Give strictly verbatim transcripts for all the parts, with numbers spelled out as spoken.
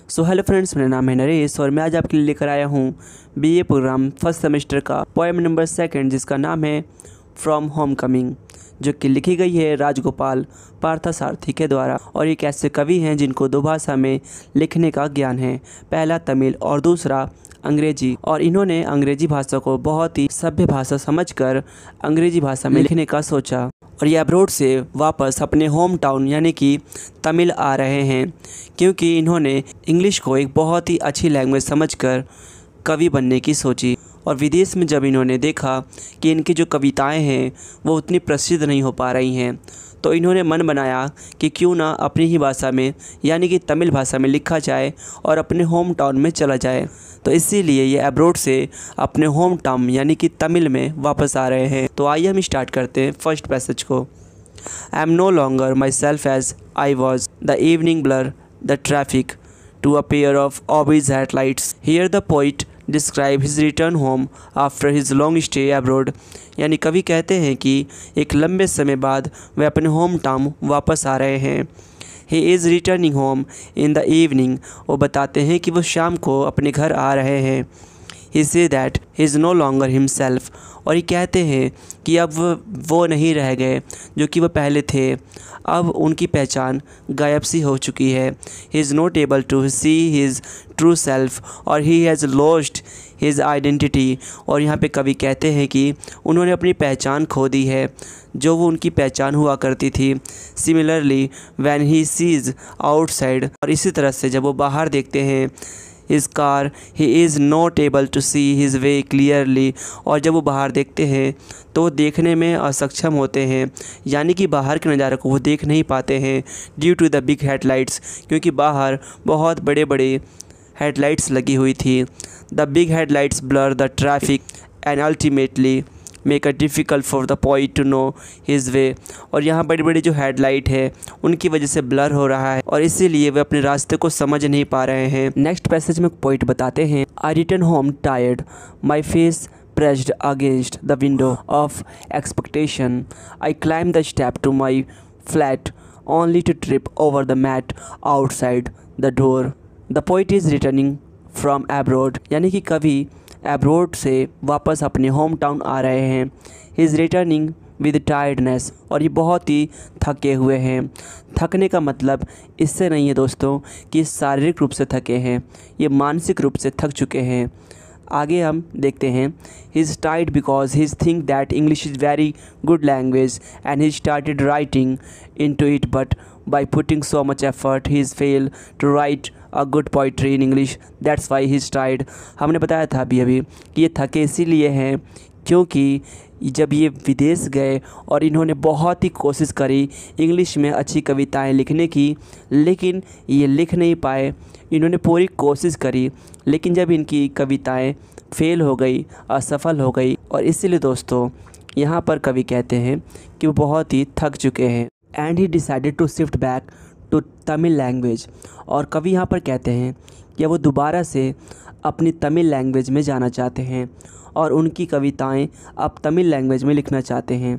So hello friends, मेरा नाम है नरेश और मैं आज आपके लिए लेकर आया हूँ बीए प्रोग्राम फर्स्ट सेमेस्टर का पोएम नंबर सेकंड, जिसका नाम है फ्रॉम होम कमिंग, जो कि लिखी गई है राजगोपाल पार्थसारथी के द्वारा। और एक ऐसे कवि हैं जिनको दो भाषा में लिखने का ज्ञान है, पहला तमिल और दूसरा अंग्रेजी। और इन्होंने अंग्रेजी भाषा को बहुत ही सभ्य भाषा समझकर अंग्रेजी भाषा में लिखने का सोचा और ये अब्रोड से वापस अपने होम टाउन यानी कि तमिल आ रहे हैं, क्योंकि इन्होंने इंग्लिश को एक बहुत ही अच्छी लैंग्वेज समझकर कवि बनने की सोची। और विदेश में जब इन्होंने देखा कि इनकी जो कविताएं हैं वो उतनी प्रसिद्ध नहीं हो पा रही हैं, तो इन्होंने मन बनाया कि क्यों ना अपनी ही भाषा में यानी कि तमिल भाषा में लिखा जाए और अपने होम टाउन में चला जाए। तो इसीलिए ये अब्रोड से अपने होम टाउन यानी कि तमिल में वापस आ रहे हैं। तो आइए हम स्टार्ट करते हैं फर्स्ट पैसेज को। I am no longer my self as I was, the evening blur the traffic to a pair of obese headlights. Here the poet describe his return home after his long stay abroad. यानी कवि कहते हैं कि एक लंबे समय बाद वे अपने होम टाउन वापस आ रहे हैं। He is returning home in the evening. वो बताते हैं कि वो शाम को अपने घर आ रहे हैं। He says that he is no longer himself. और ये कहते हैं कि अब वो नहीं रह गए जो कि वो पहले थे, अब उनकी पहचान गायब सी हो चुकी है। He is not able to see his true self और he has lost his identity. और यहाँ पे कवि कहते हैं कि उन्होंने अपनी पहचान खो दी है, जो वो उनकी पहचान हुआ करती थी। Similarly when he sees outside. और इसी तरह से जब वो बाहर देखते हैं his car, he is not able to see his way clearly. और जब वो बाहर देखते हैं तो वो देखने में असक्षम होते हैं, यानी कि बाहर के नज़ारे को वो देख नहीं पाते हैं due to the big headlights, क्योंकि बाहर बहुत बड़े बड़े हेडलाइट्स लगी हुई थी। The big headlights blur the traffic and ultimately make a difficult for the poet to know his way. और यहाँ बड़ी बड़ी जो हेडलाइट है उनकी वजह से ब्लर हो रहा है और इसीलिए वे अपने रास्ते को समझ नहीं पा रहे हैं। नेक्स्ट पैसेज में पोइट बताते हैं, I return home tired, my face pressed against the window of expectation. I climbed the step to my flat only to trip over the mat outside the door. The poet is returning from abroad. यानी कि कवि abroad से वापस अपने home town आ रहे हैं। He is returning with tiredness. और ये बहुत ही थके हुए हैं। थकने का मतलब इससे नहीं है दोस्तों कि शारीरिक रूप से थके हैं, ये मानसिक रूप से थक चुके हैं। आगे हम देखते हैं, he is Tide because he is think that English is very good language and he started writing in to it, but by putting so much effort he is fail to write a good poetry in English, that's why he is Tide. हमने बताया था अभी अभी कि ये थके इसीलिए हैं क्योंकि जब ये विदेश गए और इन्होंने बहुत ही कोशिश करी इंग्लिश में अच्छी कविताएं लिखने की, लेकिन ये लिख नहीं पाए। इन्होंने पूरी कोशिश करी लेकिन जब इनकी कविताएं फेल हो गई, असफल हो गई, और इसीलिए दोस्तों यहाँ पर कवि कहते हैं कि वो बहुत ही थक चुके हैं। And he decided to shift back to Tamil language. और कवि यहाँ पर कहते हैं कि वो दोबारा से अपनी तमिल लैंग्वेज में जाना चाहते हैं और उनकी कविताएं अब तमिल लैंग्वेज में लिखना चाहते हैं।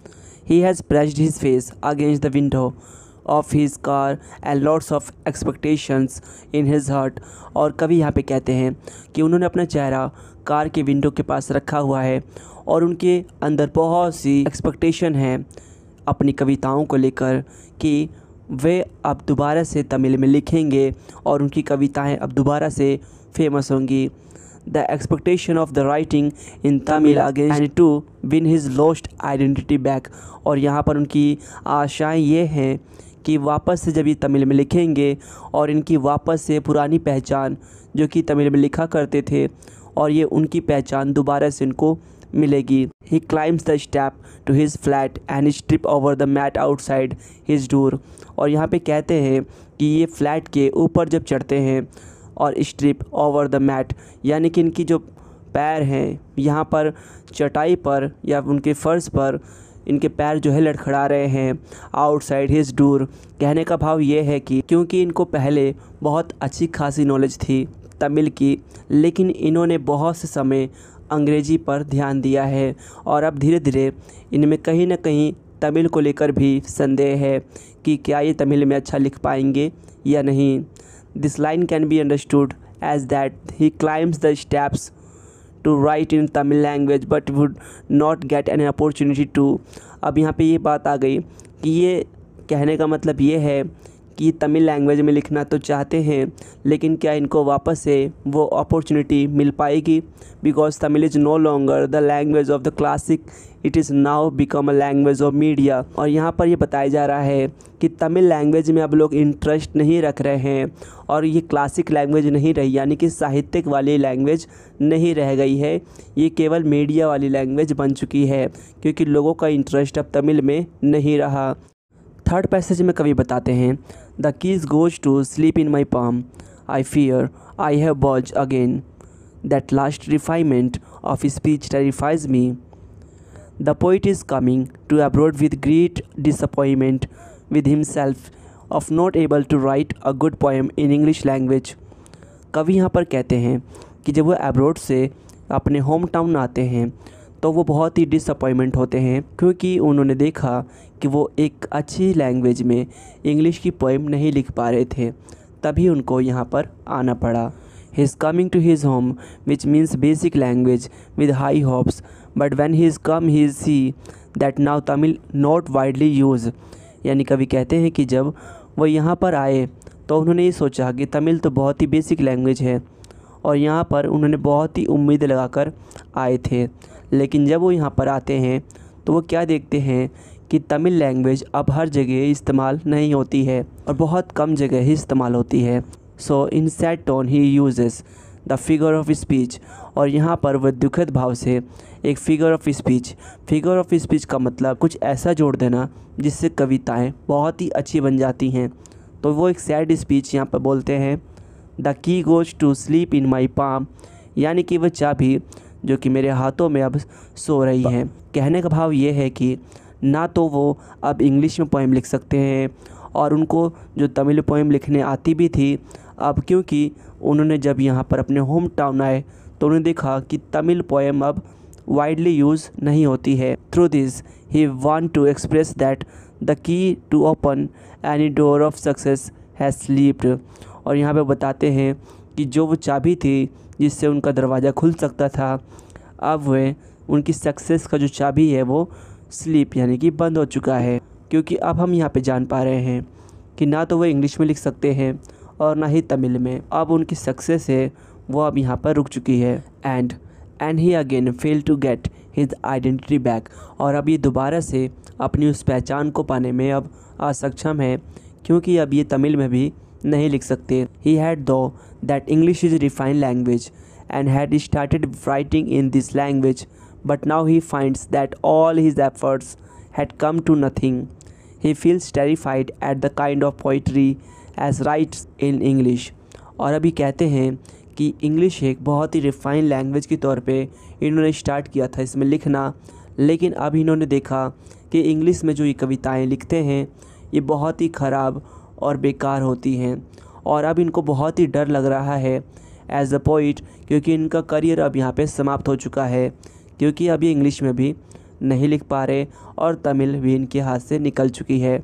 He has pressed his face against the window of his car and lots of expectations in his heart. और कवि यहाँ पे कहते हैं कि उन्होंने अपना चेहरा कार के विंडो के पास रखा हुआ है और उनके अंदर बहुत सी एक्सपेक्टेशन है अपनी कविताओं को लेकर कि वे अब दोबारा से तमिल में लिखेंगे और उनकी कविताएं अब दोबारा से फेमस होंगी। The expectation of the writing in Tamil again and to win his lost identity back. और यहाँ पर उनकी आशाएं ये हैं कि वापस से जब ये तमिल में लिखेंगे और इनकी वापस से पुरानी पहचान जो कि तमिल में लिखा करते थे और ये उनकी पहचान दोबारा से इनको मिलेगी। He climbs the step to his flat and he trip over the mat outside his door. और यहाँ पे कहते हैं कि ये फ्लैट के ऊपर जब चढ़ते हैं और स्ट्रिप ओवर द मैट, यानी कि इनकी जो पैर हैं यहाँ पर चटाई पर या उनके फर्श पर इनके पैर जो है लड़खड़ा रहे हैं आउटसाइड हिज डोर। कहने का भाव ये है कि क्योंकि इनको पहले बहुत अच्छी खासी नॉलेज थी तमिल की, लेकिन इन्होंने बहुत से समय अंग्रेजी पर ध्यान दिया है और अब धीरे धीरे इनमें कहीं ना कहीं तमिल को लेकर भी संदेह है कि क्या ये तमिल में अच्छा लिख पाएंगे या नहीं। This line can be understood as that he climbs the steps to write in Tamil language but would not get an opportunity to. अब यहाँ पे ये बात आ गई कि ये कहने का मतलब ये है कि तमिल लैंग्वेज में लिखना तो चाहते हैं, लेकिन क्या इनको वापस से वो अपॉर्चुनिटी मिल पाएगी? Because Tamil is no longer the language of the classic, it is now become a language of media. और यहाँ पर ये बताया जा रहा है कि तमिल लैंग्वेज में अब लोग इंटरेस्ट नहीं रख रहे हैं और ये क्लासिक लैंग्वेज नहीं रही, यानी कि साहित्यिक वाली लैंग्वेज नहीं रह गई है, ये केवल मीडिया वाली लैंग्वेज बन चुकी है, क्योंकि लोगों का इंटरेस्ट अब तमिल में नहीं रहा। थर्ड पैसेज में कवि बताते हैं, the keys goes to sleep in my palm, I fear I have boss again, that last refinement of speech terrifies me, the poet is coming to abroad with great disappointment with himself of not able to write a good poem in English language. कवि यहाँ पर कहते हैं कि जब वो abroad से अपने होम टाउन आते हैं तो वो बहुत ही डिसअपॉइंटमेंट होते हैं, क्योंकि उन्होंने देखा कि वो एक अच्छी लैंग्वेज में इंग्लिश की पोएम नहीं लिख पा रहे थे, तभी उनको यहाँ पर आना पड़ा। He is coming to his home which means basic language with high hopes, but when he is come he is see that now Tamil not widely use. यानी कवि कहते हैं कि जब वो यहाँ पर आए तो उन्होंने ये सोचा कि तमिल तो बहुत ही बेसिक लैंग्वेज है, और यहाँ पर उन्होंने बहुत ही उम्मीद लगाकर आए थे, लेकिन जब वो यहाँ पर आते हैं तो वो क्या देखते हैं कि तमिल लैंग्वेज अब हर जगह इस्तेमाल नहीं होती है और बहुत कम जगह ही इस्तेमाल होती है। So in sad tone he uses the figure of speech, और यहाँ पर वह दुखद भाव से एक figure of speech, figure of speech का मतलब कुछ ऐसा जोड़ देना जिससे कविताएं बहुत ही अच्छी बन जाती हैं। तो वो एक सैड स्पीच यहाँ पर बोलते हैं, the key goes to sleep in my palm, यानी कि वह चाबी जो कि मेरे हाथों में अब सो रही है। कहने का भाव ये है कि ना तो वो अब इंग्लिश में पोएम लिख सकते हैं, और उनको जो तमिल पोएम लिखने आती भी थी, अब क्योंकि उन्होंने जब यहाँ पर अपने होम टाउन आए तो उन्होंने देखा कि तमिल पोएम अब वाइडली यूज़ नहीं होती है। Through this he want to express that the key to open any door of success has slept. और यहाँ पे बताते हैं कि जो वो चाबी थी जिससे उनका दरवाज़ा खुल सकता था, अब वह उनकी सक्सेस का जो चाबी है वो स्लीप यानी कि बंद हो चुका है। क्योंकि अब हम यहाँ पे जान पा रहे हैं कि ना तो वो इंग्लिश में लिख सकते हैं और ना ही तमिल में। अब उनकी सक्सेस है वो अब यहाँ पर रुक चुकी है। And and he again fail to get his identity back, और अब ये दोबारा से अपनी उस पहचान को पाने में अब असक्षम है, क्योंकि अब ये तमिल में भी नहीं लिख सकते। He had thought that English is refined language and had started writing in this language, but now he finds that all his efforts had come to nothing. He feels terrified at the kind of poetry as writes in English. और अभी कहते हैं कि English एक बहुत ही refined language के तौर पे इन्होंने स्टार्ट किया था इसमें लिखना, लेकिन अब इन्होंने देखा कि इंग्लिश में जो ये कविताएं लिखते हैं ये बहुत ही ख़राब और बेकार होती हैं, और अब इनको बहुत ही डर लग रहा है एज अ पोइट, क्योंकि इनका करियर अब यहाँ पे समाप्त हो चुका है, क्योंकि अभी इंग्लिश में भी नहीं लिख पा रहे और तमिल भी इनके हाथ से निकल चुकी है।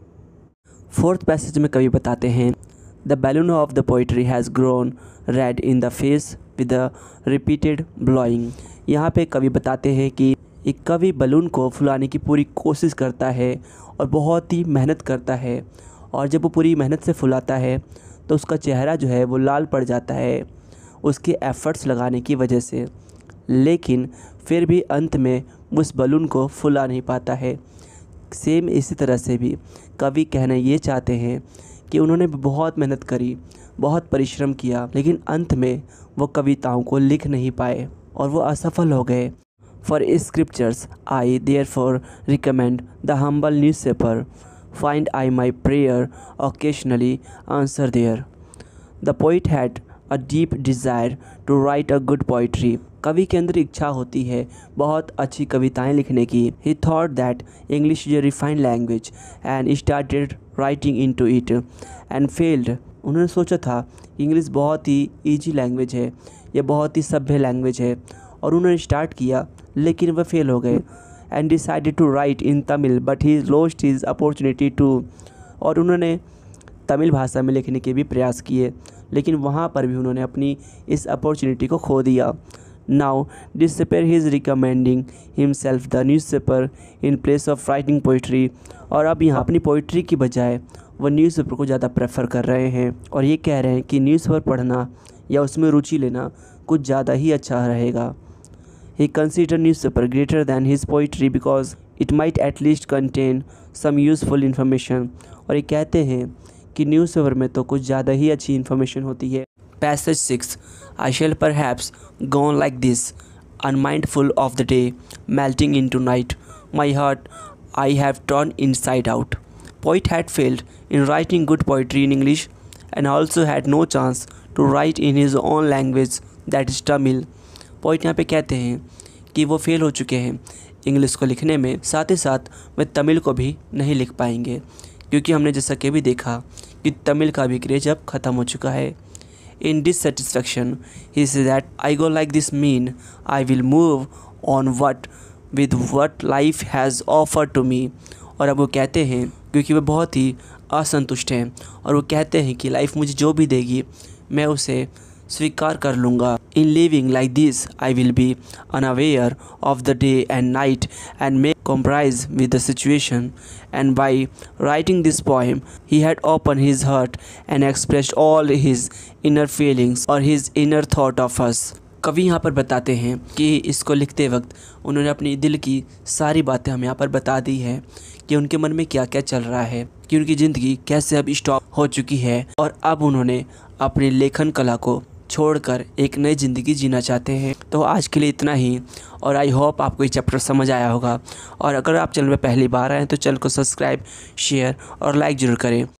फोर्थ पैसेज में कवि बताते हैं, the balloon of the poetry has grown red in the face with the repeated blowing. यहाँ पे कवि बताते हैं कि एक कवि बलून को फुलाने की पूरी कोशिश करता है और बहुत ही मेहनत करता है, और जब वो पूरी मेहनत से फुलाता है तो उसका चेहरा जो है वो लाल पड़ जाता है उसके एफ़र्ट्स लगाने की वजह से, लेकिन फिर भी अंत में उस बलून को फुला नहीं पाता है। सेम इसी तरह से भी कवि कहना ये चाहते हैं कि उन्होंने बहुत मेहनत करी, बहुत परिश्रम किया, लेकिन अंत में वो कविताओं को लिख नहीं पाए और वो असफल हो गए। For scriptures I therefore recommend the humble newspaper, find I my prayer occasionally answer there. The poet had a deep desire to write a good poetry. कवि के अंदर इच्छा होती है बहुत अच्छी कविताएं लिखने की। He thought that English is a refined language and started writing into it and failed. उन्होंने सोचा था इंग्लिश बहुत ही ईजी लैंग्वेज है, यह बहुत ही सभ्य लैंग्वेज है, और उन्होंने स्टार्ट किया लेकिन वह फेल हो गए। and decided to write in Tamil but he lost his opportunity to, और उन्होंने तमिल भाषा में लिखने के भी प्रयास किए, लेकिन वहाँ पर भी उन्होंने अपनी इस अपॉर्चुनिटी को खो दिया। Now despair he is recommending himself the newspaper in place of writing poetry. और अब यहाँ अपनी पोइट्री की बजाय वो न्यूज़पेपर को ज़्यादा प्रेफर कर रहे हैं और ये कह रहे हैं कि न्यूज़पेपर पढ़ना या उसमें रुचि लेना कुछ ज़्यादा ही अच्छा रहेगा। He consider newspaper greater than his poetry because it might at least contain some useful information. और ये कहते हैं कि न्यूज़पेपर में तो कुछ ज़्यादा ही अच्छी इन्फॉर्मेशन होती है। Passage six, I shall perhaps go on like this, unmindful of the day, melting into night. My heart I have turned inside out. Poet had failed in writing good poetry in English and also had no chance to write in his own language, that is Tamil. Poet यहाँ पे कहते हैं कि वो fail हो चुके हैं English को लिखने में, साथ ही साथ वे तमिल को भी नहीं लिख पाएंगे, क्योंकि हमने जैसा कि भी देखा कि तमिल का भी क्रेज अब ख़त्म हो चुका है। In dissatisfaction, he said that I go like this mean I will move on what with what life has offered to me. और अब वो कहते हैं क्योंकि वो बहुत ही असंतुष्ट हैं और वो कहते हैं कि लाइफ मुझे जो भी देगी मैं उसे स्वीकार कर लूँगा। In living like this I will be unaware of the day and night and make compromise with the situation. And by writing this poem he had opened his heart and expressed all his inner feelings or his inner thought of us. कवि यहाँ पर बताते हैं कि इसको लिखते वक्त उन्होंने अपनी दिल की सारी बातें हमें यहाँ पर बता दी है कि उनके मन में क्या क्या चल रहा है, कि उनकी ज़िंदगी कैसे अब स्टॉप हो चुकी है और अब उन्होंने अपनी लेखन कला को छोड़कर एक नई ज़िंदगी जीना चाहते हैं। तो आज के लिए इतना ही और आई होप आपको ये चैप्टर समझ आया होगा। और अगर आप चैनल में पहली बार आए हैं तो चैनल को सब्सक्राइब, शेयर और लाइक ज़रूर करें।